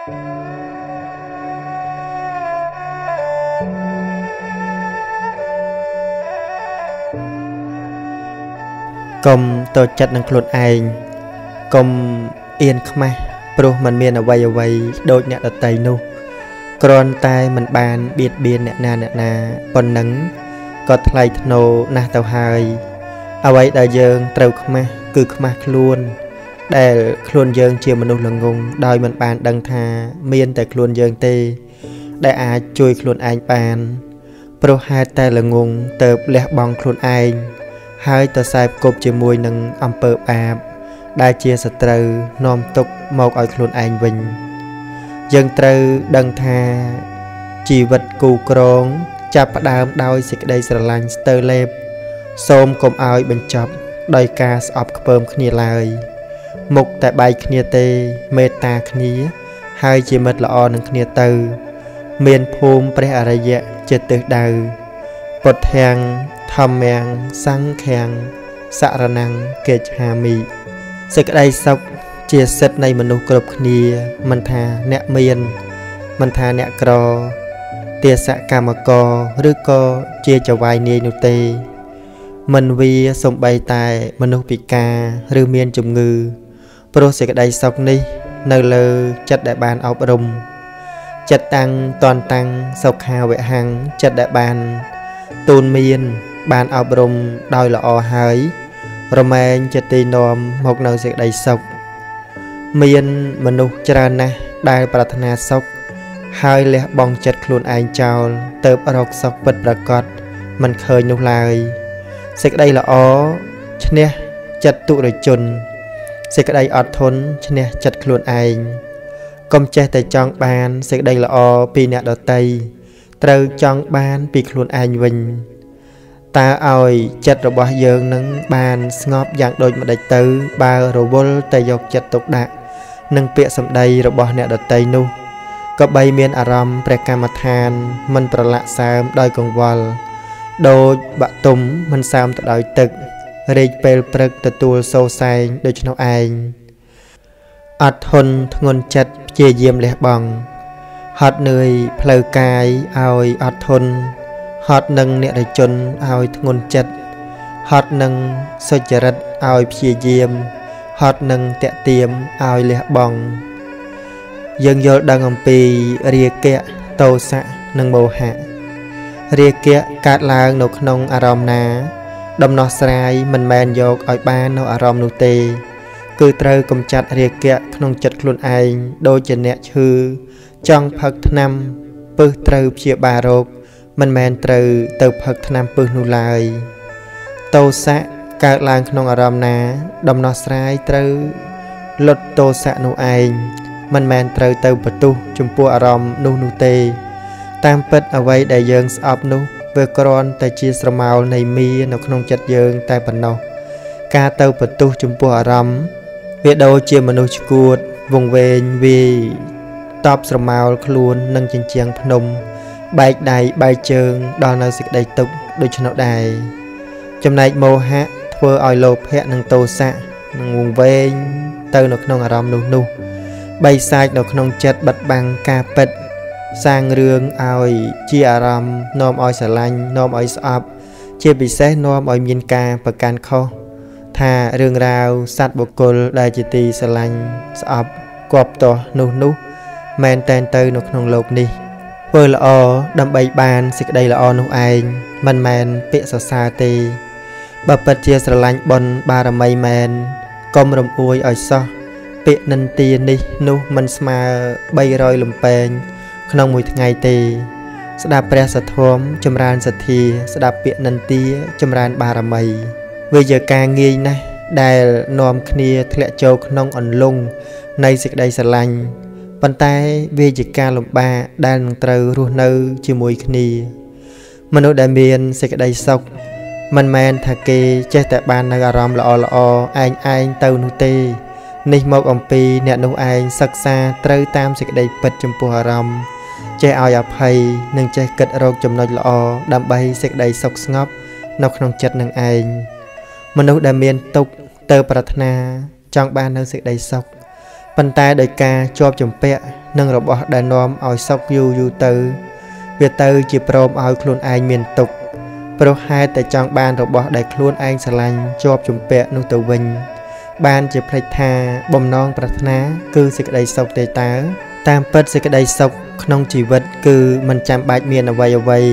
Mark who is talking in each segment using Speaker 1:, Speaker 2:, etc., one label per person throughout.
Speaker 1: Công tôi chặt năng khuôn anh công yên khma pro mình miền ở vay đôi nhẹ ở tay nu còn tay mình bàn biệt biên nè na còn nắng có thay nô na tàu hai ở vậy đại dương trâu khma cứ khma luôn để khuôn dương chiều mình là ngung đôi mình bàn đăng thà miền tại khuôn dương tê để ai chui khuôn anh bàn pro hai tay là ngung tờ lẹ bong khuôn anh hai tờ sai cột chỉ mùi nâng âm bờ bạp đại chia sạch trừ nôm tục một ở khuôn anh vinh dân trừ đăng thà chỉ vật cù krong chạp đám đôi xịt đây sờ lanh tơ lép xôm cùng áo bên chọc đôi ca sọp bơm khnia lại mục tại bài khnia tê meta khnia hai chỉ mật lọ nâng khnia tư miền phum pre araya chết từ đầu bột hàng thầm mèng sang khen xạ ra năng kê hà mì sự đây sọc chia sét này mình nụ cột khnia mình thà nẹt miền mình thà nẹt cò tia xạ cà mà cò rứ co chia cho vài nia nụ tê mình vì sống bay tài mình nụ bị ca rứ miên chủng ngư pro sự đây sọc ní nơi lơ chất đại bàn áo rồng chất tăng toàn tăng sọc hào vệ hàng chất đại bàn tôn miên bàn áo rồng đòi là o hái roman chất tì nòm một nơi sự đây sọc miên mình nụ chra na đai pratana sọc hai lẽ bong chặt khuôn anh chào tớp rọc sọc vật bạc cọt mình khơi nhục lại sẽ đây là ó nè chặt tụ rồi chun sẽ đây ọt thốn nè chặt khuôn anh công che tại trong bàn sẽ đây là ó pi nẹt ở tây trâu trong bàn pi khuôn anh vinh ta oi chặt rồi bỏ dương nâng bàn ngóp dạng đôi mà đầy tứ ba rồi bol tay dọc chặt tục đạn nâng bịa sầm đây rồi bỏ nẹt ở tây nu có bay miền Aram Prekamatan mìnhประละสาม đôi con vòl โดย บะ ตุ่ม mình สาม từ ដោយ ទឹក រីក ពេល ព្រឹក ទទួល សូរសែង ដូច្នោះ ឯង អត់ ធន់ ធ្ងន់ ចិត្ត ព្យាយាម លះ បង់ ហត់ នឿយ ផ្លូវ កាយ ឲ្យ អត់ ធន់ ហត់ នឹង អ្នក រជន ឲ្យ ធ្ងន់ ចិត្ត ហត់ នឹង សុចរិត ឲ្យ ព្យាយាម ហត់ នឹង តាក់ទាម ឲ្យ លះ បង់ យើងយល់ដឹងអំពីរាគៈតោសៈនិងមោហៈរាគៈកើតឡើងនៅក្នុងអារម្មណ៍ណាដំណោះស្រាយមិនមែនយកឲ្យបាននៅអារម្មណ៍នោះទេគឺត្រូវកំចាត់រាគៈក្នុងចិត្តខ្លួនឯងដូចជាអ្នកឈឺចង់ផឹកថ្នាំពឹសត្រូវព្យាបាលរោគមិនមែនត្រូវទៅផឹកថ្នាំពឹសនោះឡើយតោសៈកើតឡើងក្នុងអារម្មណ៍ណាដំណោះស្រាយត្រូវលុតតោសៈនោះឯងមិនមែនត្រូវទៅបន្ទុះចំពោះអារម្មណ៍នោះទេតាមពិតអ្វីដែលយើងស្អប់នោះវាគ្រាន់តែជាស្រមោលនៃមីនៅក្នុងចិត្តយើងតែប៉ុណ្ណោះការទៅបន្ទុះចំពោះអារម្មណ៍វាដូចជាមនុស្សឈួតវង្វេងវាយតបស្រមោលខ្លួននឹងជញ្ជាំងភ្នំបែកដៃបែកជើងដល់នៅសេចក្តីទុក្ខដូច្នោះដែរចំណែកមោហៈធ្វើឲ្យលោភៈនិងទោសៈនឹងវង្វេងទៅនៅក្នុងអារម្មណ៍នោះបីសាច់នៅក្នុងចិត្តបិទបាំងការពិតសាងរឿងឲ្យជាអារម្មណ៍នាំឲ្យស្រឡាញ់នាំឲ្យស្អប់ជាពិសេសនាំឲ្យមានការប្រកាន់ខុសថារឿងរ៉ាវសត្វបុគ្គលដែលជាទីស្រឡាញ់ស្អប់គប់តោះនោះមែនតែនទៅនៅក្នុងโลกនេះធ្វើល្អដើម្បីបានសេចក្តីល្អនោះឯងមិនមែនពាក្យសរសើរទេបើពិតជាស្រឡាញ់បុណ្យបារមីមែនកុំរំអួយឲ្យសោះពាក្យនិន្ទានេះនោះមិនស្មើ300លំពេងក្នុងមួយថ្ងៃទេស្ដាប់ព្រះសទ្ធមចម្រើនសទ្ធាស្ដាប់ពាក្យនិន្ទាចម្រើនបារមីវាជាការងាយណាស់ដែលនាំគ្នាធ្លាក់ចូលក្នុងអន្លង់នៃសេចក្តីស្រឡាញ់ប៉ុន្តែវាជាការលំបាកដែលនឹងត្រូវរស់នៅជាមួយគ្នាមនុស្សដែលមានសេចក្តីសុខមិនមែនថាគេចេះតែបាននៅអារម្មណ៍ល្អឯងទៅនោះទេនេះមកអំពីអ្នកនោះឯងសិក្សាត្រូវតាមសេចក្តីពិតចំពោះអារម្មណ៍ចេះឲ្យអភ័យនិងចេះគិតរកចំណុចល្អដើម្បីសេចក្តីសុខស្ងប់នៅក្នុងចិត្តនឹងឯងមនុស្សដែលមានទុក្ខទៅប្រាថ្នាចង់បាននៅសេចក្តីសុខប៉ុន្តែដោយការជាប់ជំពាក់ nâng rồi bỏ đàn nóm ỏi sọc yu tư việc tư chỉ prom ỏi khuôn anh miền tục pro hai tại trong ban rồi bỏ đại khuôn anh xà lanh cho chùm pẹ nụ tàu vinh ban chỉ plei tha bom non pratna cứ sự đầy sọc tê tá tam pet sự đầy sọc nông chỉ vật cứ mình chạm bạch miền ở vay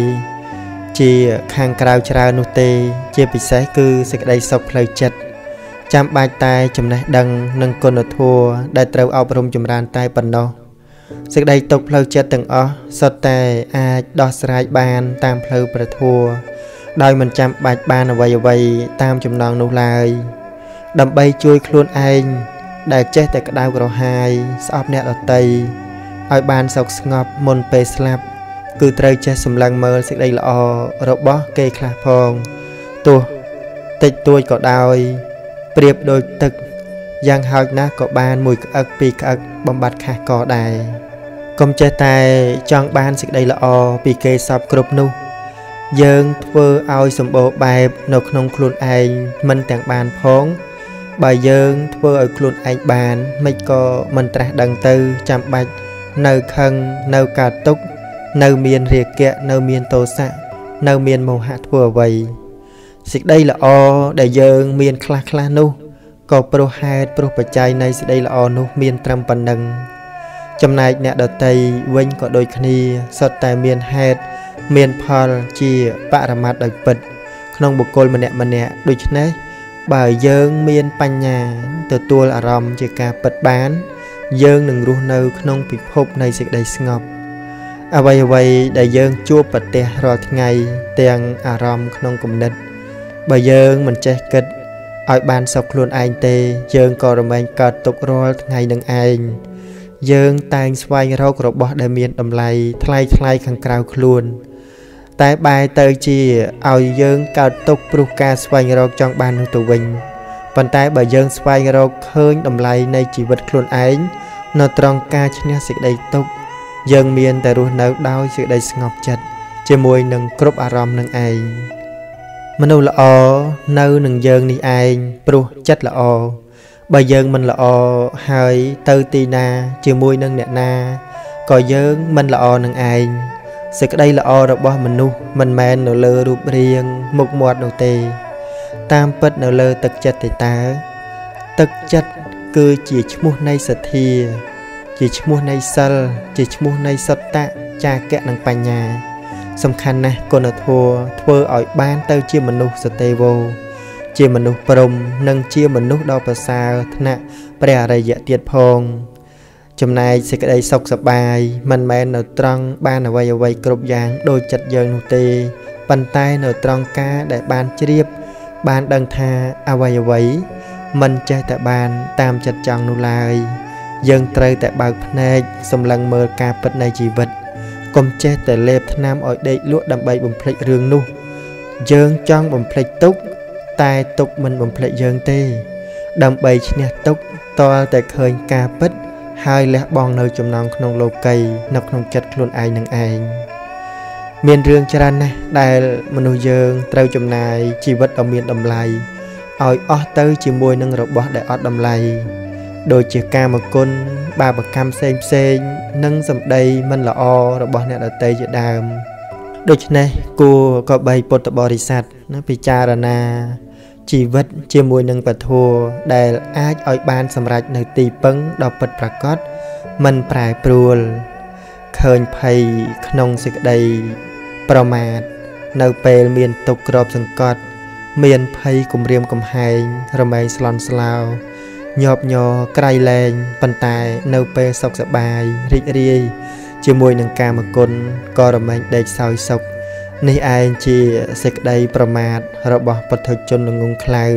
Speaker 1: chỉ khang cào chào nụ tê chỉ bị sái cứ sự đầy sọc plei chật chạm bạch tai chùm này đằng nâng con ở thua đại trâu ao brom chùm ran tai bần no sự đầy tục plei chật từng ó sọt tè ai đo sải ban tam plei bờ thua đôi mình chạm bạch ban ở vay tam chùm non nụ lai đầm bay chui khuôn anh đại chết tại cái đau của hai sọp nẹt ở tây ai ban sọc ngọc môn pe slap cứ trời chết sầm lăng mơ sẽ đây là o rồi bó cây khla phong tua tịch tôi có đôi priệp đôi tực giang hơi ná có ban mùi ức pi ức bom bát khá có đài công chơi tay chọn ban sẽ đây là o pi cây sọp cướp nu dương thưa ao sầm bộ bài nộp nông khuôn anh mình tặng bàn phong bài dương thưa ở khuôn anh bàn mấy có mình trả đằng tư chạm bạch nơi khăn nơi cà túc nơi miền riệt kẹ nơi miền tô xạ nơi miền màu hạt vừa vậy xịt đây là o để dương miền khla nu có pro hai pro bạch chay này xịt đây là o nu miền trăm phần nâng trong này nè đợt tây vinh có đôi khni sọt tại miền hạt miền Paul chia bạ mặt đặc biệt không một côn mà nè đôi chân đấy bài dương miền Panh nhà từ tua là rầm chỉ cả bật bán dương đừng ruột nâu không bị hộp này sẽ đầy ngọc à vậy đại dương chua bật tè rồi ngày tiền rầm không cùng đất bài dương mình che kịch ở ban sọc luôn anh tê dương có rồi mình cật tục rồi ngày đừng anh dương tay xoay rau của bọ đại miền đầm lầy thay khăn cào luôn tại bài tờ chi ao dương cao tục pruka xoay rau trong ban tụ vinh bàn tay bài dương xoay rau khơi đầm lầy này chỉ vật luôn ánh nó tròn ca trên sự đầy tục dương miền tại ruột nấu đau sự đầy ngọc chật trên môi nâng cướp aram nâng anh mình là o nâu nâng dương đi anh pru chất là o bài dương mình là o hơi tơ tì na chiều môi nâng nẹ na coi dương mình là o nâng anh sự đây là o rồi bỏ mình nu mình men nở lơ rụp riêng một mọt đầu tê tam pet nở lơ tật chất thì ta tật chất cứ chỉ mua nay sệt thì chỉ mua nay sal chỉ mua nay sật tạ cha kẹ nâng pa nhà sầm khăn nè con ở thua ở ban tơ chia mình nu sệt tê vô chia mình nu prom nâng chia mình nu đau pa sa nè bè đại dạ tiệt phong chấm này sẽ cái đây sọc sập bài mình men ở trong ban ở vay cột giang đôi chặt dần nụ tê bàn tay ở trong cá để ban chiếp ban đằng tha vay mình chơi tại bàn tam chặt chằng nụ lai dân trời tại bạc này sầm lăng mờ cà bật này chỉ vật cùng chơi tại lẹp nam ở đây lúa đầm bay bầm plek rương nu dân trong bầm plek túc tai túc mình bầm plek dân tê đầm bay nè túc to tại khơi cà bật hai lẽ bong nơi chùm non không lô cây nọc không chặt luôn ai nâng ai miền rương chăn này đại mình dương treo chùm này chỉ vật ở miền đầm lầy ỏi ót tới chỉ môi nâng rộng bọt đại ót đầm lầy đôi chỉ ca một con ba bậc cam xem nâng dầm đây mình là o rộng bọt này ở tây chợ đàm đôi này cô có bay bột bò đi sạt nó bị cha na chỉ vật chia mùi nâng bật thua để ai ở ban sầm rạch nơi tì bấn đọc bật bạc cót mình phải pruol khơi pay nông sự đây promat nơi pel miền tục rộp sừng cọt miền pay cùng riêng cùng hai rồi slon slao nhọp nhò cày lên bàn tay nơi pel sọc sập bài ri chia mùi nâng ca một con co rồi mình để soi sọc này ai chỉ sẽ đây promat rồi bỏ bật thực chôn ngung cloud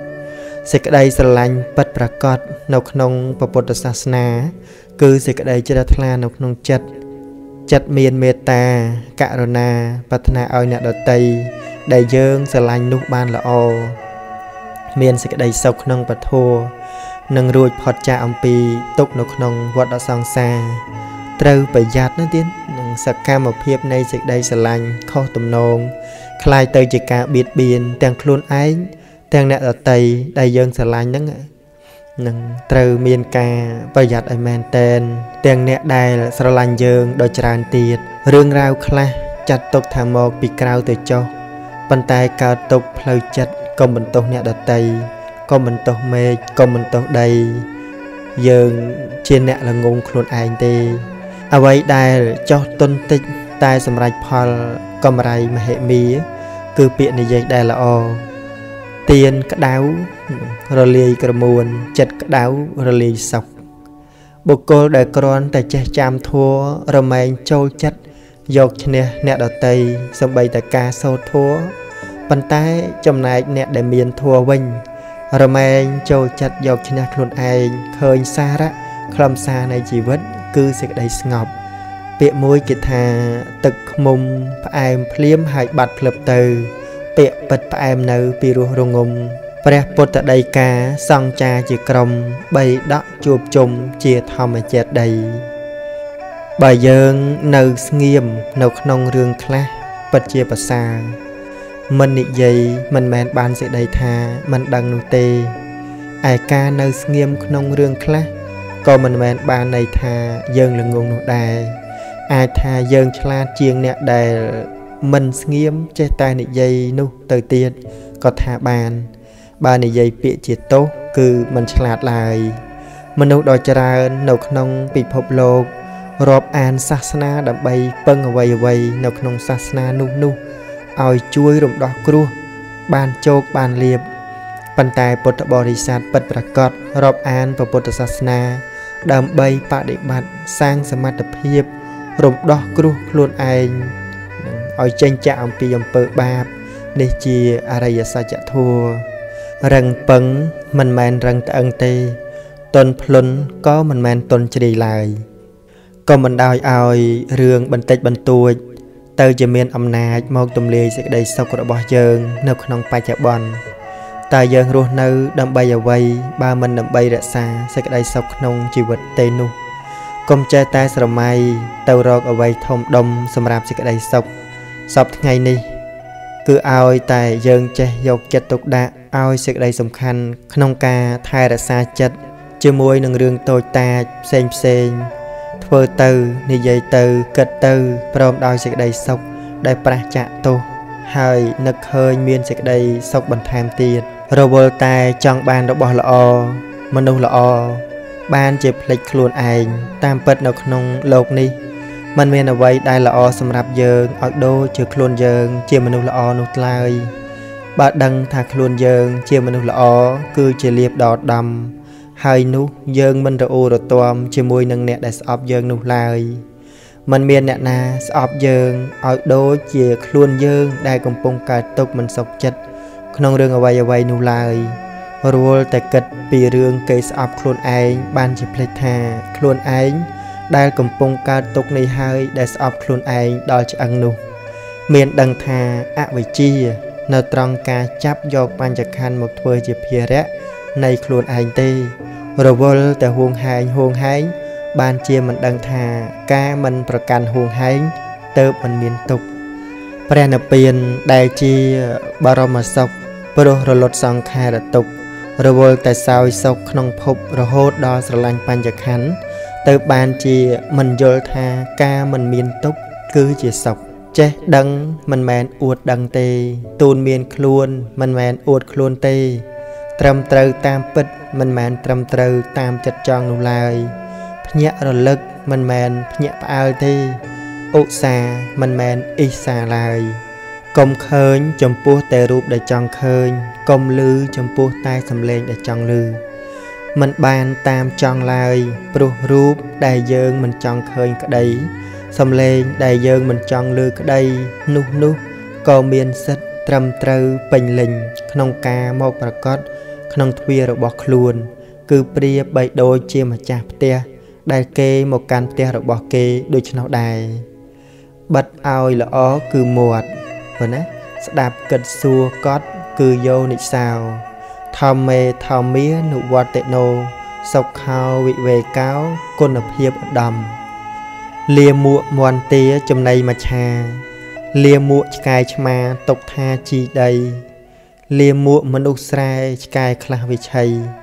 Speaker 1: sẽ đây sờ lạnh bật bạc cọt nấu nông bột sả na cứ sẽ đây chỉ là thla nấu nông chặt miền meta cạ rô na bát na ao nhạt đợt tây đại dương sờ lạnh nút ban là o miền sẽ đây sọc nông bật thua nâng ruột phật cha ông pi tục nấu nông vọt ở song xa trâu phải giặt nó tiến sạc cam một hiệp này sẽ đây sờ lạnh kho tôm nông khai tới chỉ cả biệt biển tàng khuôn ái tàng nẹt ở tây đại dương sờ lạnh đó នឹងត្រូវមានការប្រយ័ត្នឲ្យមែនតែនទាំងអ្នកដែលស្រឡាញ់យើងដោយច្រើនទៀតរឿងរ៉ាវខ្លះចាត់ទុកថាមកពីក្រៅទៅចុះប៉ុន្តែកើតទុកផ្លូវចិត្តកុំបន្ទោសអ្នកដទៃកុំបន្ទោសមេឃកុំបន្ទោសដីយើងជាអ្នកល្ងងខ្លួនឯងទេអ្វីដែលចោះទុនតិចតែសម្រេចផលកម្រៃមហិមាគឺពាក្យនិយាយដែលល្អទៀនក្តៅរលាយក្រមួនចិត្តក្តៅរលាយសុខបុគ្គលដែលគ្រាន់តែចេះចាំធัวរមែងចូលចិត្តយកឈ្នះអ្នកដទៃសម្បីតែការសូត្រធัวប៉ុន្តែចំណែកអ្នកដែលមានធัวវិញរមែងចូលចិត្តយកឈ្នះខ្លួនឯងឃើញសារៈខ្លឹមសារនៃជីវិតគឺសេចក្តីស្ងប់ពាក្យមួយគេថាទឹកខ្មុំផ្អែមភ្លាមហើយបាត់ភ្លឹបទៅពាក្យពិតផ្អែមនៅពីរោះរងំព្រះពុទ្ធដីកាសង្ចាជាក្រុមបីដកជួបជុំជាធម្មចេតីបើយើងនៅស្ងៀមនៅក្នុងរឿងខ្លះពិតជាប្រសើរមិននិយាយមិនមែនបានសេចក្តីថាមិនដឹងនោះទេឯការនៅស្ងៀមក្នុងរឿងខ្លះក៏មិនមែនបានន័យថាយើងល្ងងនោះដែរអាចថាយើងឆ្លាតជាងអ្នកដែលមិនស្ងៀមចេះតែនិយាយនោះទៅទៀតក៏ថាបានបើនិយាយពាក្យជាទោសគឺមិនឆ្លាតឡើយមនុស្សដ៏ច្រើននៅក្នុងពិភពលោករាប់អានសាសនាដើម្បីពឹងអ្វីៗនៅក្នុងសាសនានោះឲ្យជួយរំដោះគ្រោះបានជោគបានលាភប៉ុន្តែពុទ្ធបរិស័ទពិតប្រាកដរាប់អានព្រះពុទ្ធសាសនាដើម្បីបដិបត្តិសាងសមត្ថភាពរំដោះគ្រោះខ្លួនឯងឲ្យចេញចាកអំពីអំពើបាបនេះជាអរិយសច្ចធម៌រឹងពឹងមិនមែនរឹងត្អឹងទេទន់ភ្លន់ក៏មិនមែនទន់ជ្រាយឡើយក៏មិនដោយឲ្យរឿងបន្តិចបន្តួចទៅជាមានអំណាចមកទម្លាយសេចក្តីសុខរបស់យើងនៅក្នុងបច្ចុប្បន្នតើយើងរស់នៅដើម្បីអ្វីបើមិនដើម្បីរក្សាសេចក្តីសុខក្នុងជីវិតទេនោះកុំចេះតែស្រមៃទៅរកអ្វីធំដុំសម្រាប់សេចក្តីសុខសពថ្ងៃនេះគឺឲ្យតែយើងចេះយកចិត្តទុកដាក់ឲ្យសេចក្តីសំខាន់ក្នុងការថែរក្សាចិត្តជាមួយនឹងរឿងតូចតាចផ្សេងធ្វើទៅនិយាយទៅគិតទៅព្រមដោយសេចក្តីសុខដែលប្រះចាកទោសហើយនឹកឃើញមានសេចក្តីសុខបន្ថែមទៀតរវល់តែចង់បានរបស់ល្អមនុស្សល្អបានជាភ្លេចខ្លួនឯងតាមពិតនៅក្នុងโลกនេះมันមានអ្វីដែលល្អសម្រាប់យើងឲ្យដូចជាខ្លួនយើងជាមនុស្សល្អនោះឡើយបើដឹងថាខ្លួនយើងជាមនុស្សល្អគឺជាលៀបដដំហើយនោះយើងមិនរអ៊ូរទាំជាមួយនឹងអ្នកដែលស្អប់យើងនោះឡើយมันមានអ្នកណាស្អប់យើងឲ្យដូចជាខ្លួនយើងដែលកំពុងកើតទុក្ខមិនសុខចិត្តក្នុងរឿងអ្វីនោះឡើយរួលតែគិតពីរឿងគេស្អប់ខ្លួនឯងបានជាភ្លេចថាខ្លួនឯងដែលកំពុងកើតទុក្ខនេះហើយដែលស្អប់ខ្លួនឯងដល់ឆ្អឹងនោះមានដឹងថាអវិជ្ជានៅត្រង់ការចាប់យកបញ្ចក្ខន្ធមកធ្វើជាភារៈនៃខ្លួនឯងទេរវល់តែហួងហែងបានជាមិនដឹងថាការមិនប្រកាន់ហួងហែងទៅមិនមានទុក្ខព្រះនិព្វានដែលជាបរមសុខព្រោះរលត់សង្ខារទុក្ខរវល់តែសោយសុខក្នុងភពរហូតដល់ស្រឡាញ់បញ្ចក្ខន្ធទៅបានជាមិនយល់ថាការមិនមានទុក្ខគឺជាសុខចេះដឹងមិនមែនអួតដឹងទេទូនមានខ្លួនមិនមែនអួតខ្លួនទេត្រឹមត្រូវតាមពិតមិនមែនត្រឹមត្រូវតាមចិត្តចង់នោះឡើយភ្ញាក់រលឹកមិនមែនភ្ញាក់ផ្អើលទេឧស្សាហ៍មិនមែនអ៊ីសាឡើយកុំឃើញចំពោះតែរូបដែលចង់ឃើញកុំឮចំពោះតែសំឡេងដែលចង់ឮមិនបានតាមចង់ឡើយព្រោះរូបដែលយើងមិនចង់ឃើញក្តីសំឡេងដែលយើងមិនចង់ឮក្តីនោះក៏មានសិទ្ធិត្រឹមត្រូវពេញលេញក្នុងការមកប្រកបក្នុងទ្វាររបស់ខ្លួនគឺប្រៀបបីដូចជាម្ចាស់ផ្ទះដែលគេមកកាន់ផ្ទះរបស់គេដូច្នោះដែរបិទឲ្យល្អគឺមាត់ប៉ុណ្ណាស្ដាប់គិតសួរកត់គឺយោនិសោធម្មេធម្មានុវត្តណោសុខោវិវេកោគុណភាពឧត្តមលាមួកមន្ទាចំណៃមច្ឆាលាមួកឆ្កែឆ្មាຕົកថាជីដីលាមួកមនុស្សស្រែឆ្កែខ្លះវិឆ័យ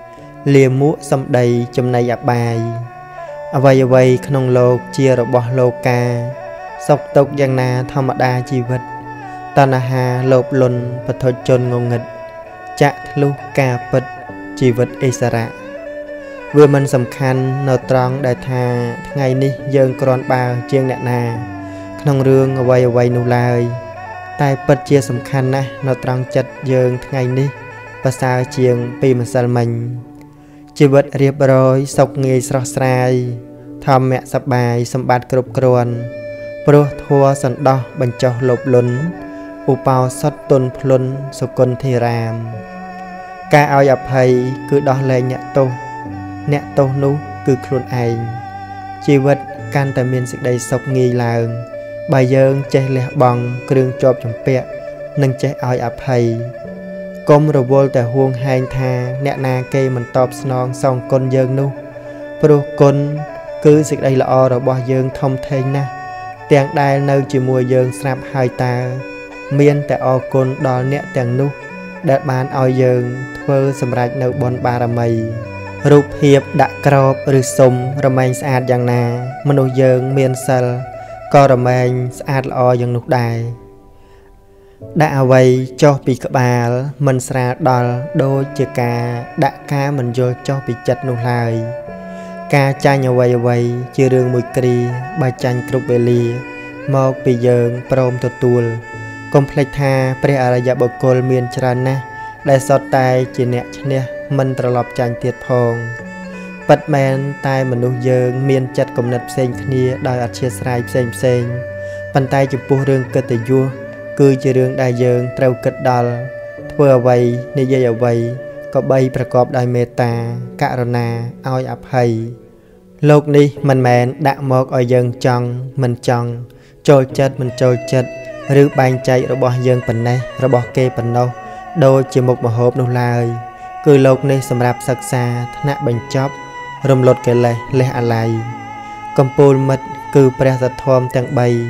Speaker 1: លាមួកសំដីចំណៃអបាយអ្វីក្នុងលោកជារបស់លោកាសុខទុក្ខយ៉ាងណាធម្មតាជីវិតតណ្ហាលោភលន់បថុជនងងឹតចាក់ធ្លុះការពិតជីវិតអិសរៈវាមិនសំខាន់នៅត្រង់ដែលថាថ្ងៃនេះយើងគ្រាន់បើជាងអ្នកណាក្នុងរឿងអ្វីនោះឡើយតែពិតជាសំខាន់ណាស់នៅត្រង់ចិត្តយើងថ្ងៃនេះប្រសើរជាងពីម្សិលមិញជីវិតរៀបរយសុខងាយស្រស់ស្រាយធម្មៈសប្បាយសម្បត្តិគ្រប់គ្រាន់ព្រោះធัวសន្តោសបញ្ចុះលោភលន់ឧបោសថទុនភ្លុនសុគន្ធិរាមការឲ្យអភ័យគឺដោះលែងអ្នកទោសនោះគឺខ្លួនឯងជីវិតកាន់តែមានសេចក្តីសុខងាយឡើងបើយើងចេះលះបង់គ្រឿងជាប់ជំពាក់និងចេះឲ្យអភ័យកុំរវល់តែហួងហែងថាអ្នកណាគេមិនតបស្នងសងគុណយើងនោះព្រោះគុណគឺសេចក្តីល្អរបស់យើងធំធេងណាស់ទាំងដែលនៅជាមួយយើងស្រាប់ហើយតើមានតែអរគុណដល់អ្នកទាំងនោះដែលបានឲ្យយើងធ្វើសម្រេចនៅបុណ្យបារមីរូបភាពដាក់ក្របឬសុំរមែងស្អាតយ៉ាងណាមនុស្សយើងមានសិលក៏រមែងស្អាតល្អយ៉ាងនោះដែរដាក់អ្វីចុះពីក្បាលមិនស្រាលដល់ដូចជាការដាក់ការមិនយល់ចុះពីចិត្តនោះឡើយការចាញ់អ្វីជារឿងមួយគ្រាបើចាញ់គ្រប់វេលាមកពីយើងព្រមទទួលកុំភ្លេចថាព្រះអរិយបុគ្គលមានច្រើនណាស់ដែលសុទ្ធតែជាអ្នកឈ្នះមិនត្រឡប់ចាញ់ទៀតផងពិតមែនតែមនុស្សយើងមានចិត្តគំនិតផ្សេងគ្នាដោយអធិស្ស្រ័យផ្សេងប៉ុន្តែចំពោះរឿងកិត្តិយសគឺជារឿងដែលយើងត្រូវគិតដល់ធ្វើអ្វីនិយាយអ្វីក៏បីប្រកបដោយមេត្តាករុណាឲ្យអភ័យលោកនេះមិនមែនដាក់មកឲ្យយើងចង់មិនចង់ចូលចិត្តមិនចូលចិត្តឬបែងចែករបស់យើងប៉ុណ្ណេះរបស់គេប៉ុណ្ណោះដូចជាមុខម្ហូបនោះឡើយគឺលោកនេះសម្រាប់សិក្សាថ្នាក់បញ្ចប់រំលត់កិលេសលះអាល័យកំពូលមិត្តគឺព្រះសទ្ធម្មទាំង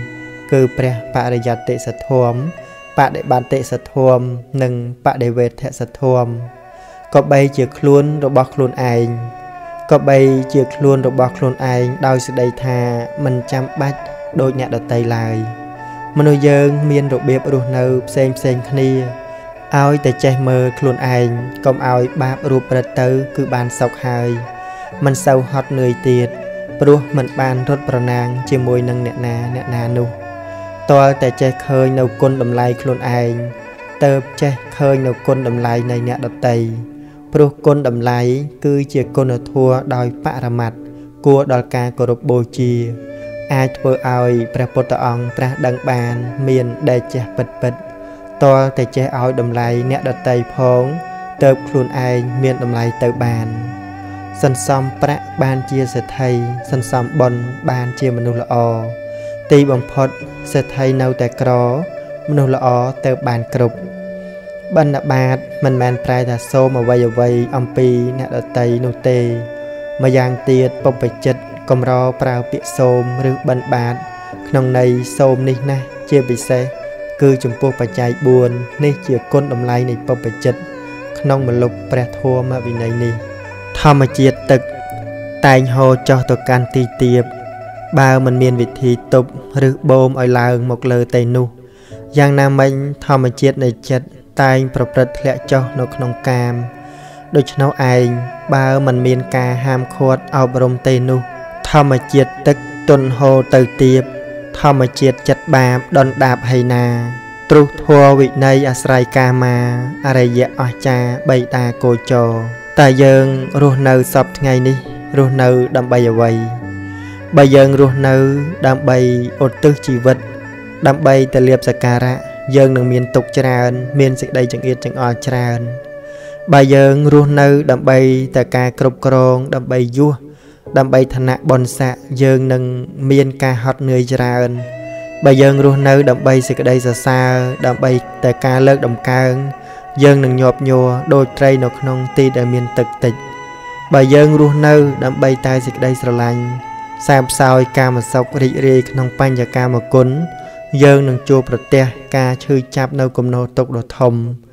Speaker 1: 3គឺព្រះបរិយត្តិសទ្ធម្មបដិបត្តិសទ្ធម្មនិងបដិវេធសទ្ធម្មក៏បីជាខ្លួនរបស់ខ្លួនឯងក៏បីជាខ្លួនរបស់ខ្លួនឯងដោយសេចក្តីថាមិនចាំបាច់ដូចអ្នកដទៃឡើយមនុស្សយើងមានរបៀបរស់នៅផ្សេងគ្នាឲ្យតែចេះមើលខ្លួនឯងកុំឲ្យបាបរូបព្រឹត្តទៅគឺបានសុខហើយមិនសូវហត់នឿយទៀតព្រោះមិនបានរត់ប្រណាំងជាមួយនឹងអ្នកណានោះតើតែចេះឃើញនៅគុណតម្លៃខ្លួនឯងទៅចេះឃើញនៅគុណតម្លៃនៃអ្នកដទៃព្រោះគុណតម្លៃគឺជាគុណធម៌ដោយបរមត្តគួរដល់ការគោរពបូជាអាចធ្វើឲ្យព្រះពុទ្ធអង្គត្រាស់ដឹងបានមានដែលចេះពិតតើតែចេះឲ្យតម្លៃអ្នកដទៃផងទៅខ្លួនឯងមានតម្លៃទៅបានសន្សំប្រាក់បានជាសេដ្ឋីសន្សំបុណ្យបានជាមនុស្សល្អទីបំផុតសេដ្ឋីនៅតែក្រមនុស្សល្អទៅបានគ្រប់បណ្ឌបាតមិនមែនប្រែថាសូមអ្វីអំពីអ្នកដទៃនោះទេម្យ៉ាងទៀតពុព្វជិតកម្រប្រើពាក្យសូមឬបណ្ឌបាតក្នុងន័យសូមនេះណាជាពិសេសគឺចំពោះបច្ច័យ4នេះជាគុណតម្លៃនៃពុព្វជិតក្នុងមលុបព្រះធម៌វិន័យនេះធម្មជាតិទឹកតែងហូរចុះទៅកាន់ទីទាបបើមិនមានវិធីទប់ឬបូមឲ្យឡើងមកលើទេនោះយ៉ាងណាមិញធម្មជាតិនៃចិត្តតែងប្រព្រឹត្តធ្លាក់ចុះនៅក្នុងកាមដូច្នោះឯងបើមិនមានការហាមឃាត់អប់រំទេនោះធម្មជាតិទឹកទន់ហូរទៅទាបធម្មជាតិចិត្តបាបដុនដាបហើយណាទ្រុសធัวវិន័យអាស្រ័យកាមាអរិយអស្ចារ្យបៃតាគោចរតែយើងរស់នៅសពថ្ងៃនេះរស់នៅដើម្បីអ្វីបើយើងរស់នៅដើម្បីឧទ្ទិសជីវិតដើម្បីទៅលាភសក្ការៈយើងនឹងមានទុក្ខច្រើនមានសេចក្តីចង្អៀតចង្អល់ច្រើនបើយើងរស់នៅដើម្បីតែការគ្រប់គ្រងដើម្បីយុះដើម្បីឋានៈបុណ្យស័ក្តិយើងនឹងមានការហត់នឿយច្រើនបើយើងរស់នៅដើម្បីសេចក្តីសរសើរដើម្បីតែការលើកដំកើងយើងនឹងញាប់ញ័រដូចត្រីនៅក្នុងទីដែលមានទឹកតិចបើយើងរស់នៅដើម្បីតែសេចក្តីស្រឡាញ់សែបសោយកាមសុខរីករាយក្នុងបញ្ញកាមគុណយើងនឹងជួបប្រទះការឈឺចាប់នៅគំនរទុក្ខដ៏ធំ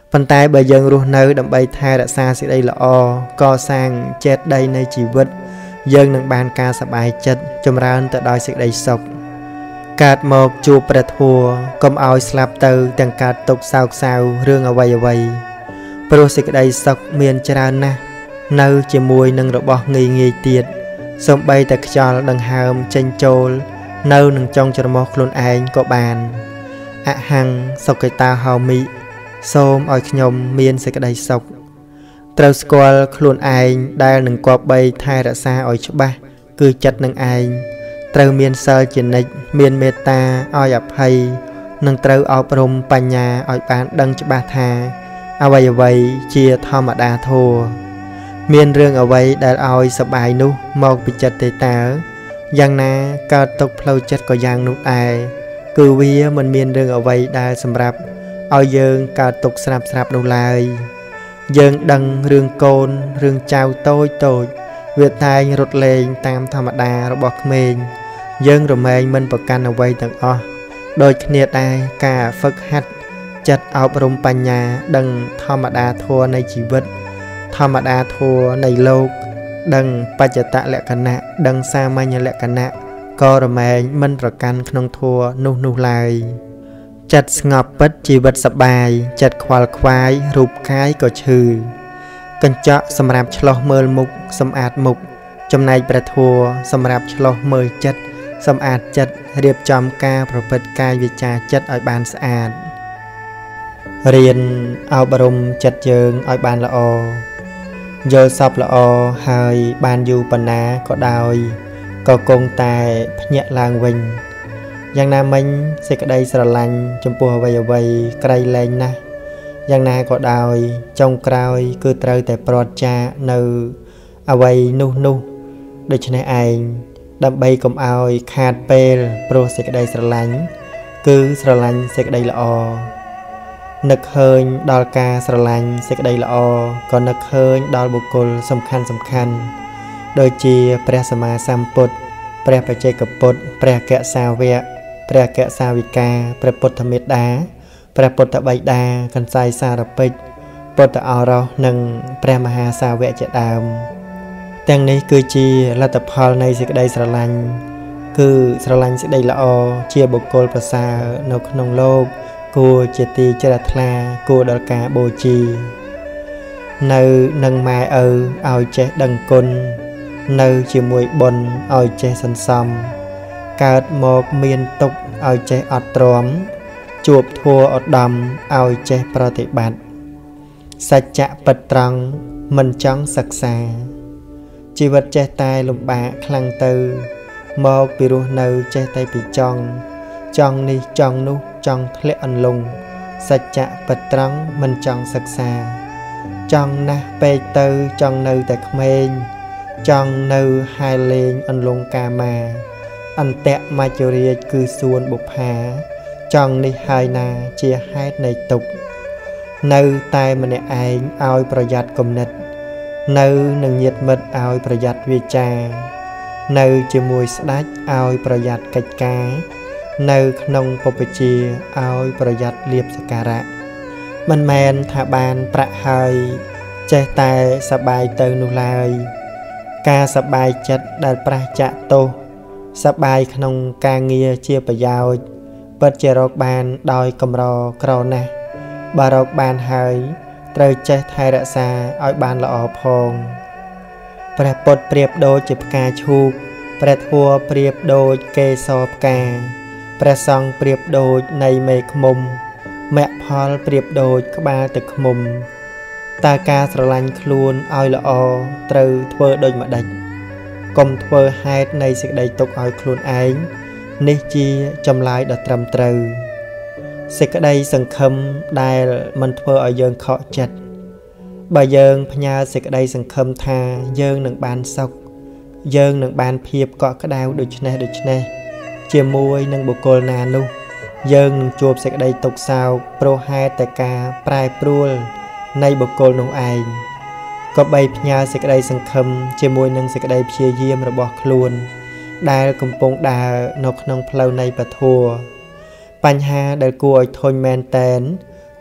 Speaker 1: ប៉ុន្តែបើយើងរស់នៅដើម្បីថែរក្សាសេចក្តីល្អកសាងចេតដីនៃជីវិតយើងនឹងបានការសប្បាយចិត្តចម្រើនទៅដោយសេចក្តីសុខកើតមកជួបព្រះធម៌កុំឲ្យស្លាប់ទៅទាំងកើតទុក្ខសោកសៅរឿងអ្វីព្រោះសេចក្តីសុខមានច្រើនណាស់នៅជាមួយនឹងរបស់ងាយទៀតសូម្បីតែខ្យល់ដង្ហើមចេញចូលនៅនឹងចុងច្រមុះខ្លួនឯងក៏បានអហង្សុគតាហោមិសូមឲ្យខ្ញុំមានសេចក្តីសុខត្រូវស្គាល់ខ្លួនឯងដែលនឹងគប្បីថែរក្សាឲ្យច្បាស់គឺចិត្តនឹងឯងត្រូវមានសិលជានិច្ចមានមេត្តាឲ្យអភ័យនិងត្រូវអប់រំបញ្ញាឲ្យបានដឹងច្បាស់ថាអ្វីជាធម្មតាធម៌មានរឿងអ្វីដែលឲ្យសប្បាយនោះមកពីចិត្តទេតើយ៉ាងណាកើតទុកផ្លូវចិត្តក៏យ៉ាងនោះដែរគឺវាមិនមានរឿងអ្វីដែលសម្រាប់ឲ្យយើងកើតទុកស្រាប់នោះឡើយយើងដឹងរឿងកូនរឿងចៅតូចវាតែងរត់លេងតាមធម្មតារបស់ក្មេងយើងរមែងមិនប្រកាន់អ្វីទាំងអស់ដូចគ្នាដែរការហ្វឹកហាត់ចិត្តអប់រំបញ្ញាដឹងធម្មតាធម៌នៃជីវិតធម្មតាធម៌នៃលោកដឹងបច្ចតលក្ខណៈដឹងសាមញ្ញលក្ខណៈក៏រមែងមិនប្រកាន់ក្នុងធម៌នោះឡើយចិត្តស្ងប់ពិតជីវិតសប្បាយចិត្តខ្វល់ខ្វាយរូបកាយក៏ឈឺកញ្ចក់សម្រាប់ឆ្លោះមើលមុខសម្អាតមុខចំណែកព្រះធម៌សម្រាប់ឆ្លោះមើលចិត្តសម្អាតចិត្តរៀបចំការប្រព្រឹត្តកាយវាចាចិត្តឲ្យបានស្អាតរៀនអប់រំចិត្តយើងឲ្យបានល្អយល់សពល្អហើយបានយូរប៉ុណ្ណាក៏ដោយក៏គង់តែភ្ញាក់ឡើងវិញយ៉ាងណាមិញសេចក្តីស្រឡាញ់ចំពោះអ្វីក្រៃលែងណាស់យ៉ាងណាក៏ដោយចុងក្រោយគឺត្រូវតែប្រត់ចាកនៅអ្វីនោះដូច្នេះឯងដើម្បីកុំឲ្យខាតពេលព្រោះសេចក្តីស្រឡាញ់គឺស្រឡាញ់សេចក្តីល្អនឹកឃើញដល់ការស្រឡាញ់សេចក្តីល្អក៏នឹកឃើញដល់បុគ្គលសំខាន់ដូចជាព្រះសម្មាសម្ពុទ្ធព្រះបច្ចេកពុទ្ធព្រះកសាវកព្រះកសាវិកាព្រះពុទ្ធមេត្តាព្រះពុទ្ធបិតាកន្សែងសារពេជ្រពុទ្ធឱរសនិងព្រះមហាសាវកជាដើមទាំងនេះគឺជាលទ្ធផលនៃសេចក្តីស្រឡាញ់គឺស្រឡាញ់សេចក្តីល្អជាបុគ្គលប្រសើរនៅក្នុងលោកគួរជាទីជ្រះថ្លាគួរដល់ការបូជានៅនឹងម៉ែឪឲ្យចេះដឹងគុណនៅជាមួយបុណ្យឲ្យចេះសន្សំកើតមកមានទុក្ខឲ្យចេះអត់ទ្រាំជួបធัวឧត្តមឲ្យចេះប្រតិបត្តិសច្ចៈពិតត្រង់មិនចង់សិក្សាជីវិតចេះតែលំបាកខ្លាំងទៅមកពីរស់នៅចេះតែពីចង់នេះចង់នោះចង់ធ្លាក់អន្លង់សច្ចៈពិតត្រង់មិនចង់សិក្សាចង់ណាស់ពេកទៅចង់នៅតែក្មេងចង់នៅហែលេងអន្លង់កាមាអន្តៈមច្ចរាជគឺសួនបុប្ផាចង់នេះហើយណាជាហេតុនៃទុក្ខនៅតែម្នាក់ឯងឲ្យប្រយ័ត្នគំនិតនៅនឹងញាតិមិត្តឲ្យប្រយ័ត្នវាចានៅជាមួយស្ដេចឲ្យប្រយ័ត្នកិច្ចការនៅក្នុងពុព្វជាឲ្យប្រយ័ត្នលៀបសក្ការៈមិនមែនថាបានប្រាក់ហើយចេះតែសប្បាយទៅនោះឡើយការសប្បាយចិត្តដែលប្រះចាកទោសសប្បាយក្នុងការងារជាប្រយោជន៍ពិតជារកបានដោយកម្រក្រណាស់បើរកបានហើយត្រូវចេះថែរក្សាឲ្យបានល្អផងព្រះពុទ្ធប្រៀបដូចជាផ្កាឈូកព្រះធម៌ប្រៀបដូចកេសរផ្កាព្រះសង្ឃប្រៀបដូចនៃមេឃមុំមគ្គផលប្រៀបដូចក្បាលទឹកឃ្មុំតើការស្រឡាញ់ខ្លួនឲ្យល្អត្រូវធ្វើដូចម្ដេចកុំធ្វើហេតុនៃសេចក្តីទុក្ខឲ្យខ្លួនឯងនេះជាចម្លើយដ៏ត្រឹមត្រូវសេចក្តីសង្ឃឹមដែលមិនធ្វើឲ្យយើងខកចិត្តបើយើងផ្ញើសេចក្តីសង្ឃឹមថាយើងនឹងបានសុខយើងនឹងបានភាពកក់ក្ដៅដូចនេះជាមួយនឹងបុគ្គលណានោះយើងនឹងជួបសេចក្តីទុក្ខសោកព្រោះហេតុតែការប្រែប្រួលនៃបុគ្គលនោះឯងក៏បីផ្ញើសេចក្តីសង្ឃឹមជាមួយនឹងសេចក្តីព្យាយាមរបស់ខ្លួនដែលកំពុងដើរនៅក្នុងផ្លូវនៃពធបញ្ហាដែលគួរឲ្យធុញមែនតែន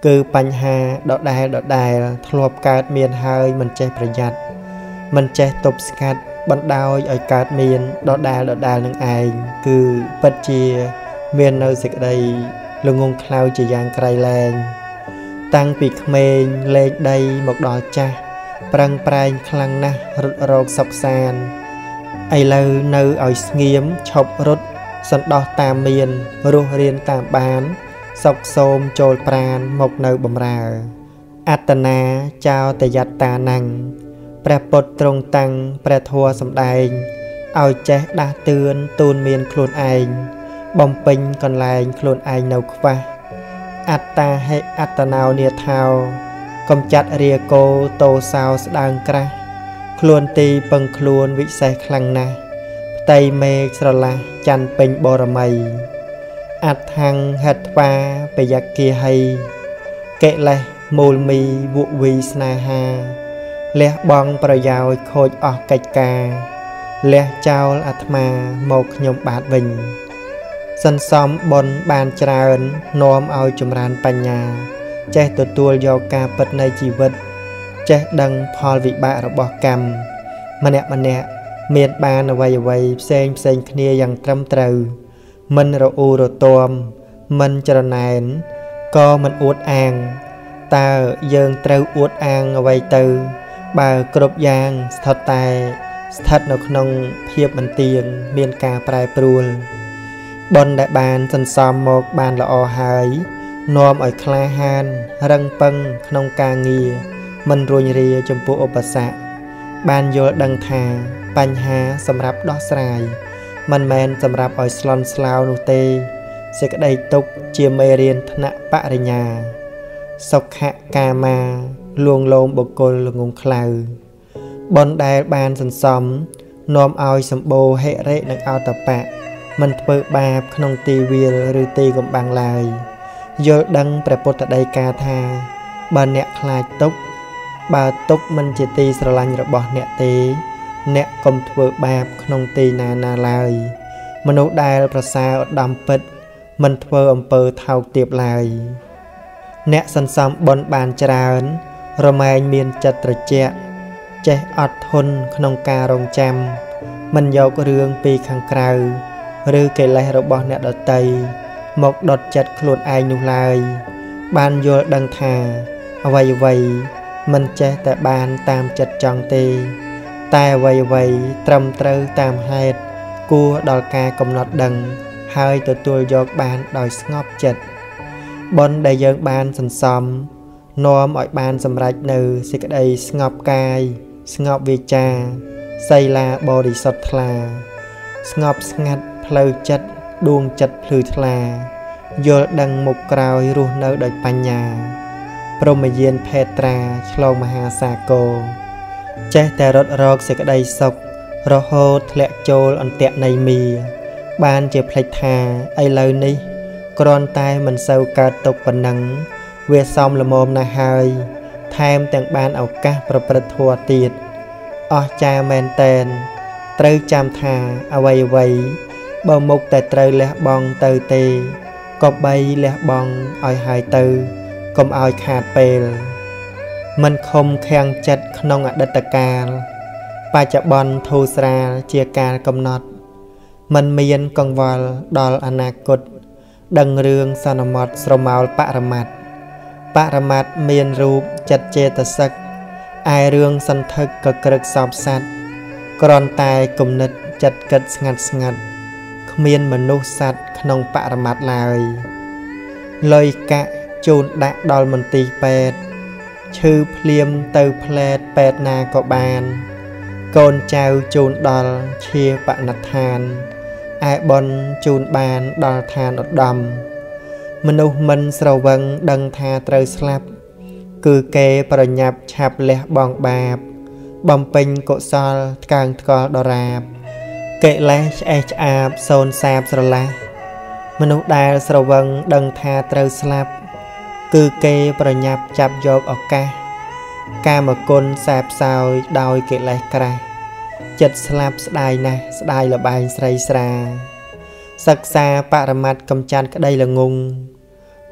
Speaker 1: គឺបញ្ហាដដែលធ្លាប់កើតមានហើយមិនចេះប្រយ័ត្នមិនចេះទប់ស្កាត់បណ្ដោយឲ្យកើតមានដដែលនឹងឯងគឺពិតជាមាននៅសេចក្តីល្ងងខ្លៅជាយ៉ាងក្រៃលែងតាំងពីក្មេងលេងដីមកដល់ចាស់ប្រឹងប្រែងខ្លាំងណាស់រត់រកសុខសាន្តឥឡូវនៅឲ្យស្ងៀមឈប់រត់សន្តោសតាមមានរស់រៀនតាមបានសុខសូមចូលប្រានមកនៅបំរើអត្តនាចោតយត្តាណੰព្រះពុទ្ធទ្រង់តាំងព្រះធម៌សម្ដែងឲ្យចេះដាស់តឿនទូនមានខ្លួនឯងបំពេញកន្លែងខ្លួនឯងនៅខ្វះអត្តាហេអត្តណោនាថោកំចាត់រាគោតោសោស្ដើងក្រាស់ខ្លួនទីពឹងខ្លួនវិសេសខ្លាំងណាស់ផ្ទៃមេឃស្រឡះច័ន្ទពេញបរមីអត្ថាំងហេត្វាបយគាហីកិលេសមូលមីវុវីស្នេហាលះបង់ប្រយោជន៍ខូចអស់កិច្ចការលះចោលអាត្មាមកខ្ញុំបាទវិញសន្សំបុណ្យបានច្រើននាំឲ្យចម្រើនបញ្ញាចេះទទួលយកការពិតនៃជីវិតចេះដឹងផលវិបាករបស់កម្មម្នាក់មានបានអ្វីផ្សេងគ្នាយ៉ាងត្រឹមត្រូវមិនរអ៊ូរទាំមិនច្រណែនក៏មិនអួតអាងតើយើងត្រូវអួតអាងអ្វីទៅបើគ្រប់យ៉ាងស្ថិតនៅក្នុងភាពមិនទៀងមានការប្រែប្រួលបុណ្យដែលបានសន្សំមកបានល្អហើយនាំឲ្យក្លាហានរឹងប៉ឹងក្នុងការងារមិនរួញរាចំពោះឧបសគ្គបានយល់ដឹងថាបញ្ហាសម្រាប់ដោះស្រាយមិនមែនសម្រាប់ឲ្យស្លន់ស្លោនោះទេសេចក្តីទុក្ខជាមេរៀនថ្នាក់បរិញ្ញាសុខកាមាលួងលោមបុគ្គលល្ងងខ្លៅបុណ្យដែលបានសន្សំនាំឲ្យសម្បូរហិរិនិងអតបៈមិនធ្វើបាបក្នុងទីវាលឬទីកំបាំងឡើយយល់ដឹងព្រះពុទ្ធដីកាថាបើអ្នកខ្លាចទុក្ខបើទុក្ខមិនជាទីស្រឡាញ់របស់អ្នកទេអ្នកកុំធ្វើបាបក្នុងទីណាឡើយមនុស្សដែលប្រសើរឧត្តមពិតមិនធ្វើអំពើថោកទាបឡើយអ្នកសន្សំបុណ្យបានច្រើនរមែងមានចិត្តត្រជាក់ចេះអត់ធន់ក្នុងការរងចាំមិនយករឿងពីខាងក្រៅឬកិលេសរបស់អ្នកដទៃមកដុតចិត្តខ្លួនឯងនោះឡើយបានយល់ដឹងថាអ្វីមិនចេះតែបានតាមចិត្តចង់ទេតែអ្វីត្រឹមត្រូវតាមហេតុគួរដល់ការកំណត់ដឹងហើយទទួលយកបានដោយស្ងប់ចិត្តបុណ្យដែលយើងបានសន្សំនាំឲ្យបានសម្រេចនៅសេចក្តីស្ងប់កាយស្ងប់វាចាសីលាបរិសុទ្ធថ្លាស្ងប់ស្ងាត់ផ្លូវចិត្តដួងចិត្តភ្លឺថ្លាយល់ដឹងមុខក្រោយរស់នៅដោយបញ្ញាព្រហ្មយានភេត្រាឆ្លងមហាសាគរចេះតែរត់រកសេចក្តីសុខរហូតធ្លាក់ចូលអន្ទាក់នៃមីបានជាភ្លេចថាឥឡូវនេះគ្រាន់តែមិនសូវកើតទុកប៉ុណ្ណឹងវាសមល្មមណាស់ហើយថែមទាំងបានឱកាសប្រព្រឹត្តធម៌ទៀតអស្ចារ្យមែនតែនត្រូវចាំថាអ្វីបើមុខតែត្រូវលះបង់ទៅទេក៏បីលះបង់ឲ្យហើយទៅកុំឲ្យខាតពេលមិនខំខាំងចិត្តក្នុងអតីតកាលបច្ចុប្បន្នធូរស្រាលជាការកំណត់មិនមានកង្វល់ដល់អនាគតដឹងរឿងសន្មតស្រមោលបរមត្តមានរូបចិត្តចេតសិកឯរឿងសន្ធឹកក៏ក្រឹកសោបសัตว์គ្រាន់តែគំនិតចិត្តគិតស្ងាត់គ្មានមនុស្សសត្វក្នុងបរមត្តឡើយលុយកាក់ជូនដាក់ដល់មន្ទីរពេទ្យឈឺភ្លាមទៅផ្លែតពេទ្យណាក៏បានកូនចៅជូនដល់ជាបណដ្ឋានឯបុណ្យជូនបានដល់ឋានឧត្តមមនុស្សមិនស្រវឹងដឹងថាត្រូវស្លាប់គឺគេប្រញាប់ឆាប់លះបង់បាបបំពេញកុសលថ្កើងថ្កល់ដរាបកិលេសឆ្អេះឆ្អាបសូន្យសាបស្រឡះមនុស្សដែលស្រវឹងដឹងថាត្រូវស្លាប់គឺគេប្រញាប់ចាប់យកឱកាសកាមគុណសែបសោយដោយកិលេសក្រាស់ចិត្តស្លាប់ស្ដាយណាស់ស្ដាយលបែងស្រីស្រាសិក្សាបរមត្តកំចាត់ក្តីល្ងង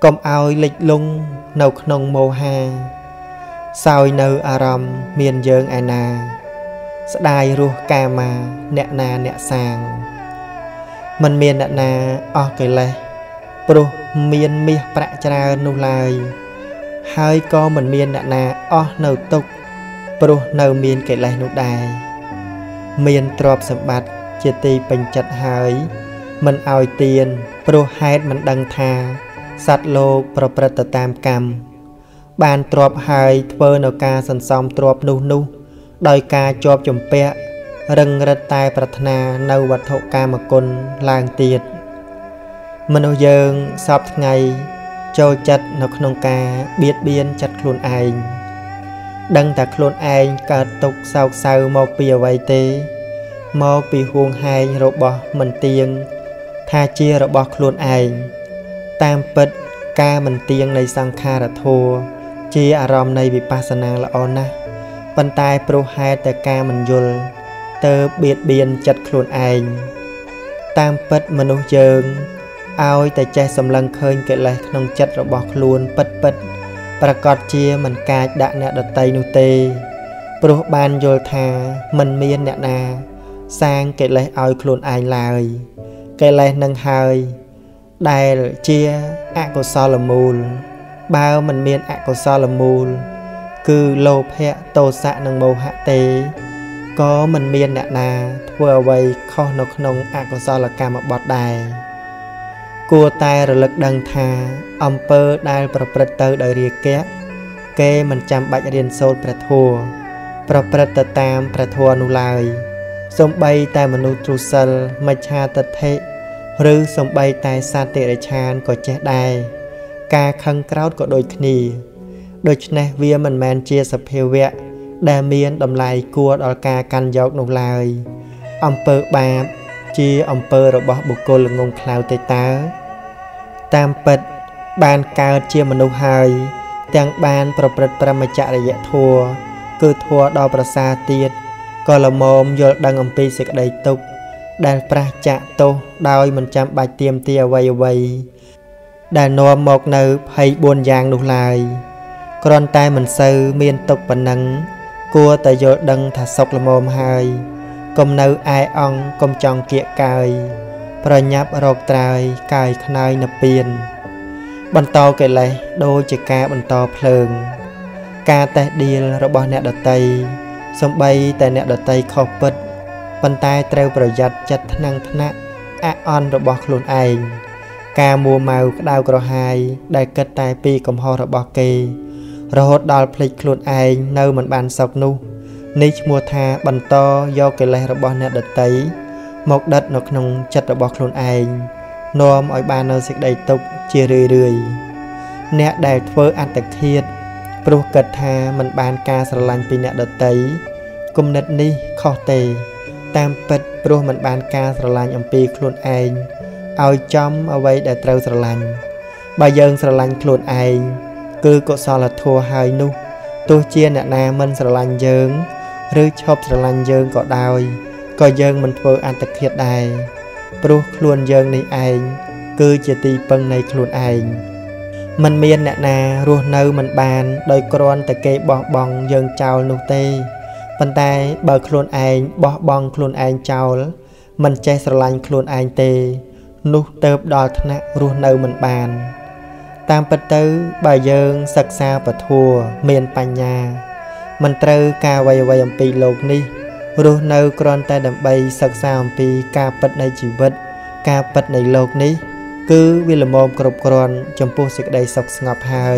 Speaker 1: កុំឲ្យលិចលង់នៅក្នុងមោហាសោយនៅអារម្មណ៍មានយើងឯណាស្ដាយរស់កាមាអ្នកណាអ្នកសាងមិនមានអ្នកណាអស់កិលេសព្រោះមានមាសប្រាក់ច្រើននោះឡើយហើយក៏មិនមានអ្នកណាអស់នៅទុក្ខព្រោះនៅមានកិលេសនោះដែរមានទ្រព្យសម្បត្តិជាទីពេញចិត្តហើយមិនឲ្យទានព្រោះហេតុមិនដឹងថាសត្វលោកប្រព្រឹត្តទៅតាមកម្មបានទ្រព្យហើយធ្វើនៅការសន្សំទ្រព្យនោះដោយការជាប់ជំពាក់រឹងរិតតែប្រាថ្នានៅវត្ថុកាមគុណឡើងទៀតមនុស្សយើងសពថ្ងៃចូលចិត្តនៅក្នុងការបៀតបៀនចិត្តខ្លួនឯងដឹងតែខ្លួនឯងកើតទុក្ខសោកសៅមកពីអ្វីទេមកពីហួងហែងរបស់មិនទៀងថាជារបស់ខ្លួនឯងតាមពិតការមិនទៀងនៃសង្ខារធម៌ជាអារម្មណ៍នៃវិបស្សនាល្អណាស់ប៉ុន្តែព្រោះហេតុតែការមិនយល់ទើបបៀតបៀនចិត្តខ្លួនឯងតាមពិតមនុស្សយើងឲ្យតែចេះសម្លឹងឃើញកិលេសក្នុងចិត្តរបស់ខ្លួនពិតប្រកបជាមិនកាចដាក់អ្នកដតីនោះទេព្រោះបានយល់ថាមិនមានអ្នកណាសាងកិលេសឲ្យខ្លួនឯងឡើយកិលេសនឹងហើយដែលជាអកុសលមូលបើមិនមានអកុសលមូលគឺលោភៈទោសៈនិងមោហៈទេក៏មិនមានអ្នកណាធ្វើអ្វីខុសនៅក្នុងអកុសលកម្មបត្តិដែរគួរតែរលឹកដឹងថាអំពើដែលប្រព្រឹត្តទៅដោយរាគៈគេមិនចាំបាច់រៀនសូត្រព្រះធម៌ប្រព្រឹត្តទៅតាមព្រះធម៌នោះឡើយសំបីតែមនុស្សទ្រុសិលមច្ឆាទិដ្ឋិឬសំបីតែសត្វតិរិឆានក៏ចេះដែរការខឹងក្រោធក៏ដូចគ្នាដូច្នេះវាមិនមែនជាសភាវៈដែលមានតម្លៃគួរដល់ការកាន់យកនោះឡើយអំពើបាបជាអំពើរបស់បុគ្គលល្ងង់ខ្លៅទេតើតាមពិតបានកើតជាមនុស្សហើយទាំងបានប្រព្រឹត្តព្រហ្មចរិយធម៌គឺធម៌ដ៏ប្រសើរទៀតក៏ល្មមយល់ដឹងអំពីសេចក្តីទុក្ខដែលប្រះចាកទោសដោយមិនចាំបាច់ទាមទារអ្វីដែលនាំមកនៅ24យ៉ាងនោះឡើយគ្រាន់តែមិនសូវមានទុក្ខប៉ុណ្ណឹងគួរតែយល់ដឹងថាសុខល្មមហើយកុំនៅឯអង្គកុំចង់គៀកកាយប្រញាប់រកត្រើយកាយខ្នើយនិព្វានបន្តកិលេសដូចជាការបន្តភ្លើងការតេះដៀលរបស់អ្នកដតីសំបីតែអ្នកដតីខុសពិតប៉ុន្តែត្រូវប្រយ័ត្នចិត្តថ្នាំងថ្នាក់អអន់របស់ខ្លួនឯងការមួម៉ៅក្តៅក្រហាយដែលគិតតែពីកំហុសរបស់គេរហូតដល់ភ្លេចខ្លួនឯងនៅមិនបានសុខនោះនេះឈ្មោះថាបន្តយកកិលេសរបស់អ្នកដតីមកដិតនៅក្នុងចិត្តរបស់ខ្លួនឯងនាំឲ្យបាននៅសេចក្តីទុក្ខជារឿយអ្នកដែលធ្វើអត្តឃាតព្រោះគិតថាមិនបានការស្រឡាញ់ពីអ្នកដតីគំនិតនេះខុសទេតាមពិតព្រោះមិនបានការស្រឡាញ់អំពីខ្លួនឯងឲ្យចំអ្វីដែលត្រូវស្រឡាញ់បើយើងស្រឡាញ់ខ្លួនឯងគឺកុសលធម៌ហើយនោះទោះជាអ្នកណាមិនស្រឡាញ់យើងឬឈប់ស្រឡាញ់យើងក៏ដោយក៏យើងមិនធ្វើអត្តឃាតដែរព្រោះខ្លួនយើងនេះឯងគឺជាទីពឹងនៃខ្លួនឯងមិនមានអ្នកណារស់នៅមិនបានដោយគ្រាន់តែគេបោះបង់យើងចោលនោះទេប៉ុន្តែបើខ្លួនឯងបោះបង់ខ្លួនឯងចោលមិនចេះស្រឡាញ់ខ្លួនឯងទេនោះទៅដល់ថ្នាក់រស់នៅមិនបានតាមពិតទៅបើយើងសិក្សាពធមានបញ្ញាមិនត្រូវការអ្វីអំពីលោកនេះរស់នៅគ្រាន់តែដើម្បីសិក្សាអំពីការពិតនៃជីវិតការពិតនៃលោកនេះគឺវាល្មមគ្រប់គ្រាន់ចំពោះសេចក្តីសុខស្ងប់ហើយ